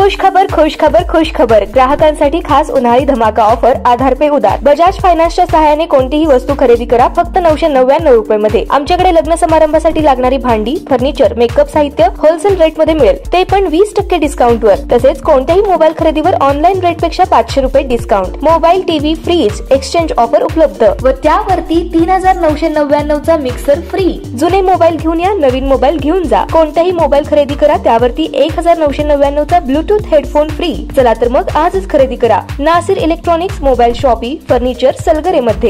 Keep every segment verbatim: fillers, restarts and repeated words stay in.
खुश खबर खुश खबर खुश खबर ग्राहकांसाठी खास उन्हाळी धमाका ऑफर आधार पे उधार बजाज फायनान्सच्या सहाय्याने कोणतीही वस्तू खरेदी करा फक्त नऊशे नव्याण्णव रुपये मध्ये। आमच्याकडे लग्न समारंभासाठी लागणारी भांडी, फर्निचर, मेकअप साहित्य होलसेल रेट मध्ये मिळेल, ते पण वीस टक्के डिस्काउंट वर। तसेच कोणत्याही मोबाईल खरेदीवर ऑनलाईन रेट पेक्षा पाचशे रुपये discount. Mobile, TV, fridge exchange offer उपलब्ध व त्यावरती तीन हजार नऊशे नव्याण्णव चा मिक्सर फ्री। जुने मोबाईल घेऊन या, नवीन मोबाईल घेऊन जा। कोणताही मोबाईल खरेदी करा त्यावरती एक हजार नऊशे नव्याण्णव चा ब्लूटूथ हेडफोन फ्री। चला तर मग आजच खरेदी करा Nasir electronics, mobile shoppe, furniture, Salgare मध्ये।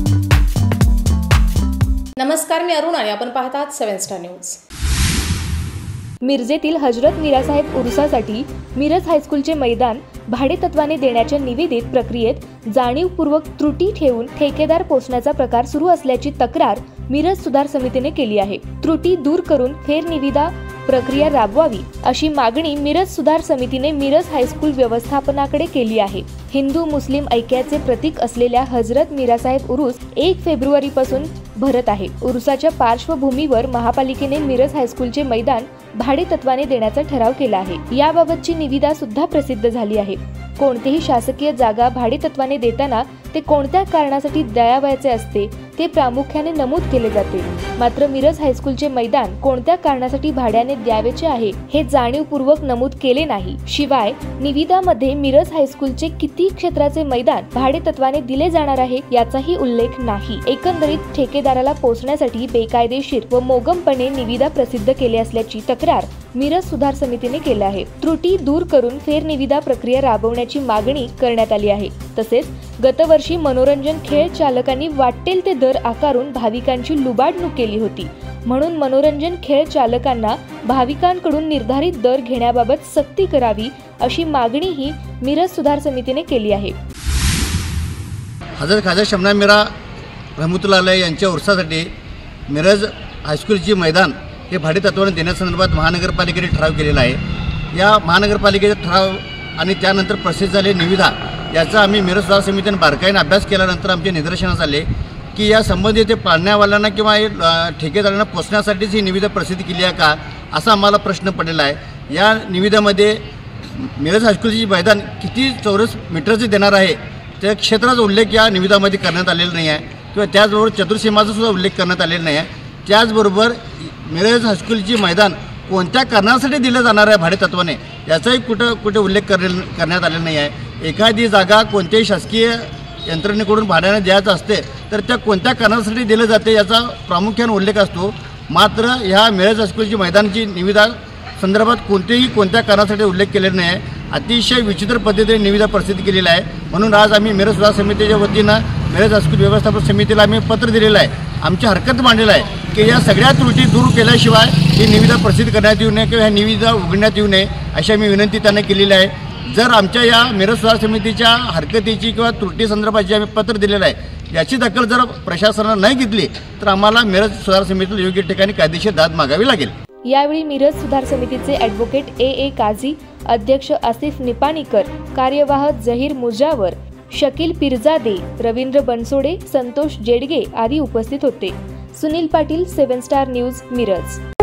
नमस्कार, मी अरुण आणि आपण पाहत आहात सेवन स्टार न्यूज। मिरजेतील हजरत मिरासाहेब उरुसासाठी मिरज हायस्कूलचे मैदान भाडेतत्वाने देण्याच्या निविदेत प्रक्रियेत जाणीवपूर्वक त्रुटी ठेवून ठेकेदार पोचण्याचा प्रकार सुरू असल्याची तक्रार मिरज सुधार समितीने केली आहे। त्रुटी दूर करून फेरनिविदा प्रक्रिया राबवावी अशी मागणी मिरज सुधार समितीने मिरज हायस्कूल व्यवस्थापनाकडे केली आहे। हिंदू मुस्लिम ऐक्याचे प्रतीक असलेल्या हजरत मिरासाहेब उरुस एक फेब्रुवारी पासून भरत आहे। उरुसाच्या पार्श्वभूमीवर महापालिकेने मिरज हायस्कूलचे मैदान भाडेतत्वाने देण्याचा ठराव केला आहे। याबाबतची निविदा सुद्धा प्रसिद्ध झाली आहे। कोणतीही शासकीय जागा भाडेतत्वाने देताना ते कोणत्या कारणासाठी द्यावयाचे असते ते प्रामुख्याने नमूद केले जाते। मात्र मिरज हायस्कूलचे मैदान कोणत्या कारणासाठी भाड्याने द्यावेचे आहे हे जाणीवपूर्वक नमूद केले नाही। शिवाय निविदामध्ये मिरज हायस्कूलचे किती क्षेत्राचे मैदान भाडेतत्वाने दिले जाणार आहे याचाही उल्लेख नाही। एकंदरीत ठेकेदाराला पोचण्यासाठी बेकायदेशीर व मोगमपणे निविदा प्रसिद्ध केले असल्याची तक्रार मिरज सुधार समितीने केली आहे। त्रुटी दूर करून फेरनिविदा प्रक्रिया राबवण्याची मागणी करण्यात आली आहे। तसेच गतवर्षी मनोरंजन खेळ चालकांनी वाटेल ते दर आकारून भाविकांची लुबाडणूक केली होती, म्हणून मनोरंजन खेळ चालकांना भाविकांकडून निर्धारित दर घेण्याबाबत सक्ती करावी अशी मागणीही मिरज सुधार समितीने केली आहे। हजरत ख्वाजा शमना मीरा रहमतुल्लाह अलैह यांच्या उर्सासाठी मिरज हायस्कूलचे मैदान हे भाडेतत्वाने देण्यासंदर्भात महानगरपालिकेने ठराव केलेला आहे। या महानगरपालिकेचा ठराव आणि त्यानंतर प्रसिद्ध झालेली निविदा याचा आम्ही मिरज सुधार समितीने बारकाईने अभ्यास केल्यानंतर आमच्या निदर्शनास आले की या संबंधित ते पाळण्यावाल्यांना किंवा ठेकेदारांना पोचण्यासाठीच ही निविदा प्रसिद्ध केली आहे का असा आम्हाला प्रश्न पडलेला आहे। या निविदेमध्ये मिरज हायस्कूलचे मैदान किती चौरस मीटरचे देणार आहे त्या क्षेत्राचा उल्लेख या निविदामध्ये करण्यात आलेला नाही आहे किंवा त्याचबरोबर चतुर्सीमाचा सुद्धा उल्लेख करण्यात आलेला नाही आहे। त्याचबरोबर मिरज हायस्कूलचे मैदान कोणत्या कारणासाठी दिलं जाणार आहे भाडेतत्वाने याचाही कुठं कुठे उल्लेख करणे करण्यात आलेला नाही आहे। एखादी जागा कोणत्याही शासकीय यंत्रणेकडून भाड्याने द्यायचं असते तर त्या कोणत्या कारणासाठी दिलं जाते याचा प्रामुख्याने उल्लेख असतो। मात्र ह्या मिरज हायस्कूलची मैदानाची निविदा संदर्भात कोणतेही कोणत्या कारणासाठी उल्लेख केलेला नाही आहे। अतिशय विचित्र पद्धतीने निविदा प्रसिद्ध केलेला आहे। म्हणून आज आम्ही मिरज सुधार समितीच्या वतीनं मिरज हायस्कूल व्यवस्थापन समितीला आम्ही पत्र दिलेलं आहे, आमची हरकत मांडलेलं आहे की या सगळ्या त्रुटी दूर केल्याशिवाय ही निविदा प्रसिद्ध करण्यात येऊ नये किंवा ह्या निविदा उघडण्यात येऊ नये अशी आम्ही विनंती त्यांना केलेली आहे। जर आमच्या या मिरज सुधार समितीच्या हरकतीची किंवा त्रुटी संदर्भाची आम्ही पत्र दिलेलं आहे याची दखल जर प्रशासनाने नाही घेतली तर आम्हाला मिरज सुधार समितीला योग्य ठिकाणी कायदेशीर दाद मागावी लागेल। यावेळी मिरज सुधार समितीचे ॲडव्होकेट ए ए काझी, अध्यक्ष आसिफ निपाणीकर, कार्यवाह जहीर मुजावर, शकील पिरजादे, रवींद्र बनसोडे, संतोष जेडगे आदी उपस्थित होते। Sunil Patil, seven star news, Miraj.